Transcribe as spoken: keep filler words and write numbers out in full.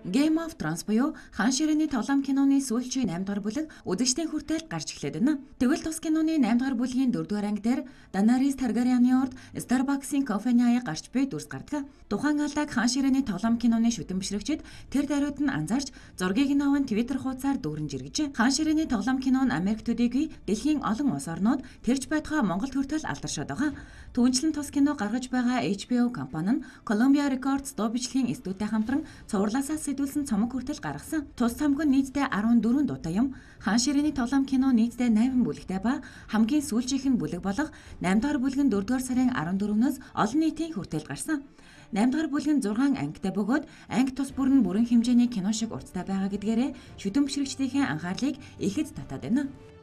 Game of Thrones буюу хаан ширээний тоглоом киноны сүүлчийн eight дахь бүлэг үзэгчдийн хүртэл гарч эхлэв байна. Тэгвэл тус киноны eight дахь бүлгийн four дугаар анги дээр Daenerys Targaryen-ийн урд Starbucks-ийн кофений аяг гарч буй дүрс гардаг. Тухайн алдааг хаан ширээний тоглоом киноны шүтэн бишрэгчид тэр даруйд нь анзаарч зургийг нь аван Twitter хуудасаар дүүрэн жиргэжээ. Хаан ширээний тоглоом кино нь Америк төдийгүй дэлхийн олон улс орнууд тэрж байтугай Монголд хүртэл алдаршаад байгаа. Түүнчлэн тус кино гаргаж байгаа H B O компани нь Columbia Records дуу бичлэгийн студитэй хамтран цувралаасаа сэдвүүлсэн цомог хүртэл гаргасан. Тус цомог нь нийтдээ fourteen дуутай юм. Хаан ширээний тоглоом кино нийтдээ eight бүлэгтэй ба хамгийн сүүлчийнх нь бүлэг болох eight дахь бүлэг нь four дугаар сарын fourteen-өөс олон нийтийн хүртэл гарсан. eight дахь бүлэг нь six ангитай бөгөөд анги тус бүр нь бүрэн хэмжээний кино шиг урттай байгаа гэдгээрээ шүтэн бишрэгчдийн анхаарлыг ихэд татаад байна.